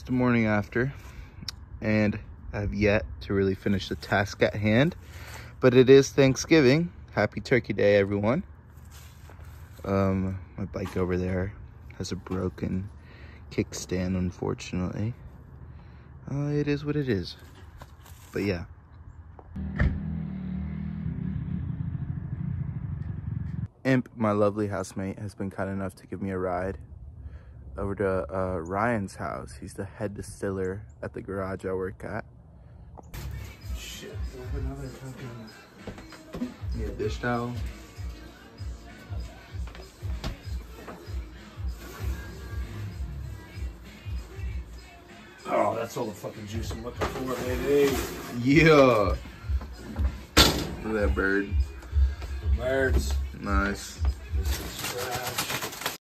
the morning after, and I have yet to really finish the task at hand, but it is Thanksgiving. Happy Turkey Day, everyone. My bike over there has a broken kickstand, unfortunately. It is what it is, but yeah. Imp, my lovely housemate, has been kind enough to give me a ride over to Ryan's house. He's the head distiller at the garage I work at. Shit, do I have another fucking... Yeah, dish towel. Oh, that's all the fucking juice I'm looking for, lady. Yeah. Look at that bird. The birds. Nice. This is trash.